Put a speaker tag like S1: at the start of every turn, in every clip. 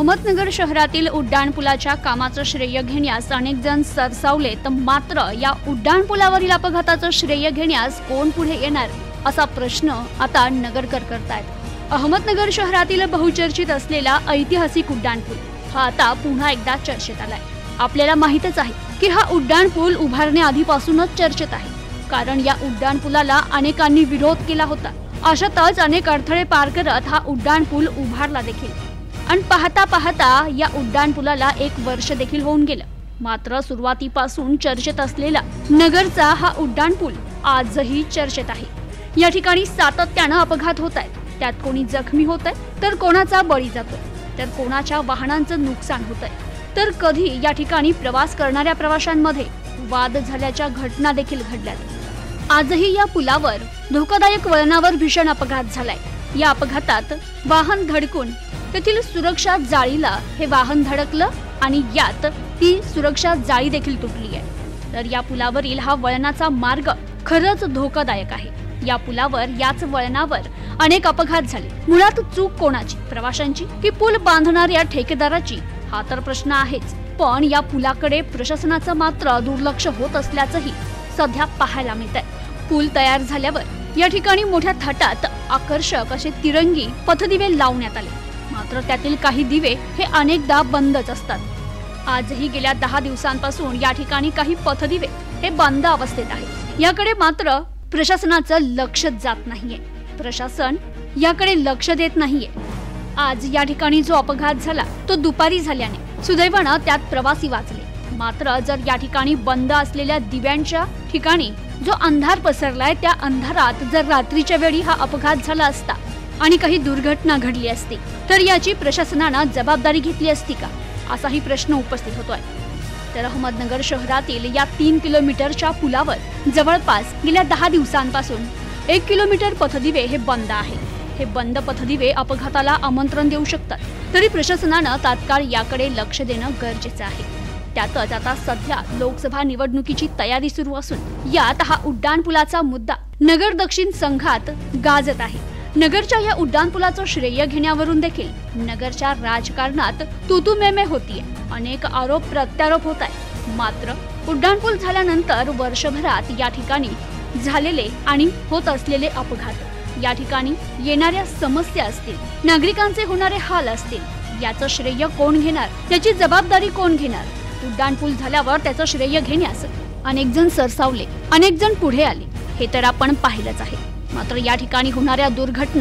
S1: अहमदनगर शहरातील उड्डाणपुलाच्या कामाचं श्रेय घेण्यास अनेक जण सरसावलेत, मात्र या उड्डाणपुलावरील अपघाताचं श्रेय घेण्यास कोण पुढे येणार असा प्रश्न आता नगरकर करतायत। अहमदनगर शहरातील बहुचर्चित असलेला ऐतिहासिक उड्डाणपूल हा आता पुन्हा एकदा चर्चेत आलाय। आपल्याला माहितच आहे की हा उड्डाणपूल उभारण्याआधीपासूनच चर्चेत आहे, कारण या उड्डाणपुलाला अनेकांनी विरोध केला होता। अशातच अनेक अडथळे पार करत हा उड्डाणपूल उभारला देखील आणि पाहता पाहता या उड्डाणपुलाला 1 वर्ष देखील होऊन गेलं। मात्र सुरुवातीपासून चर्चेत असलेला नगरचा हा उड्डाणपूल आजही चर्चेत आहे। या ठिकाणी सातत्यानं अपघात होत आहेत, त्यात कोणी जखमी होत आहे तर कोणाचा बळी जातोय, तर कोणाच्या वाहनांचं नुकसान होत आहे, तर कधी या ठिकाणी प्रवास करणाऱ्या प्रवाशांमध्ये वाद झाल्याच्या घटना देखील घडल्यात। आजही या पुलावर धोकादायक वळणावर भीषण अपघात झालाय। या अपघातात वाहन धडकून तेथील सुरक्षा जाळीला हे वाहन धडकलं आणि यात ती सुरक्षा जाळी देखील तुटली आहे। तर या पुलावरील हा वळणाचा मार्ग खरंच धोकादायक आहे। या पुलावर याच वळणावर अनेक अपघात झाले। मुळात चूक कोणाची, प्रवाशांची की पूल बांधणाऱ्या ठेकेदाराची, हा तर प्रश्न आहेच। पण या पुलाकडे प्रशासनाचं मात्र दुर्लक्ष होत असल्याचंही सध्या पाहायला मिळतंय। पूल तयार झाल्यावर या ठिकाणी मोठ्या थाटात आकर्षक असे तिरंगी पथदिवे लावण्यात आले, मात्र त्यातील काही दिवे हे अनेकदा बंदच असतात। आजही गेल्या 10 दिवसांपासून या ठिकाणी काही पथदिवे हे बंद अवस्थेत आहेत। याकडे मात्र प्रशासनाचं लक्ष जात नाहीये, प्रशासन याकडे लक्ष देत नाहीये। आज या ठिकाणी जो अपघात झाला तो दुपारी झाल्याने सुदैवानं त्यात प्रवासी वाचले। मात्र जर या ठिकाणी बंद असलेल्या दिव्यांच्या ठिकाणी जो अंधार पसरलाय, त्या अंधारात जर रात्रीच्या वेळी हा अपघात झाला असता आणि काही दुर्घटना घडली असती तर याची प्रशासनानं जबाबदारी घेतली असती का, असाही प्रश्न उपस्थित होतोय। तर अहमदनगर शहरातील या 3 किलोमीटरच्या पुलावर जवळपास गेल्या 10 दिवसांपासून 1 किलोमीटर पथदिवे हे बंद आहे। हे बंद पथदिवे अपघाताला आमंत्रण देऊ शकतात, तरी प्रशासनानं तात्काळ याकडे लक्ष देणं गरजेचं आहे। त्यातच आता सध्या लोकसभा निवडणुकीची तयारी सुरू असून यात हा उड्डाणपुलाचा मुद्दा नगर दक्षिण संघात गाजत आहे। नगरच्या या उड्डाणपुलाचं श्रेय घेण्यावरून देखील नगरच्या राजकारणात तूतूमेमे होतीये, अनेक आरोप प्रत्यारोप होत आहेत। मात्र उड्डाणपूल झाल्यानंतर वर्षभरात या ठिकाणी झालेले आणि होत असलेले अपघात, या ठिकाणी येणाऱ्या समस्या असतील, नागरिकांचे होणारे हाल असतील, याचं श्रेय कोण घेणार, याची जबाबदारी कोण घेणार? उड्डाणपूल झाल्यावर त्याचं श्रेय घेण्यास अनेक जण सरसावले, अनेक जण पुढे आले, हे तर आपण पाहिलंच आहे। मात्र या ठिकाणी होणाऱ्या दुर्घटना,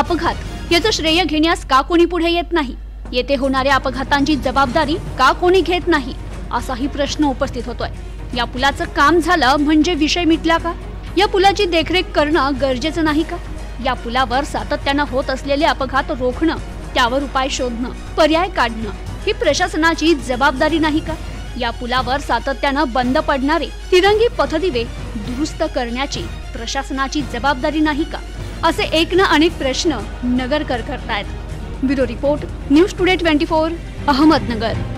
S1: अपघात याचं श्रेय घेण्यास का कोणी पुढे येत नाही? येथे होणाऱ्या अपघातांची जबाबदारी का कोणी घेत नाही, असाही प्रश्न उपस्थित होतोय। या पुलाचं काम झालं म्हणजे विषय मिटला का? या पुलाची देखरेख करणं गरजेचं नाही का? या पुलावर सातत्यानं होत असलेले अपघात रोखणं, त्यावर उपाय शोधणं, पर्याय काढणं ही प्रशासनाची जबाबदारी नाही का? या पुलावर सातत्यानं बंद पडणारे तिरंगी पथदिवे दुरुस्त करण्याची प्रशासनाची जबाबदारी नाही का? असे एक ना अनेक प्रश्न नगरकर करतायत। Bureau report, news today 24, Ahmednagar.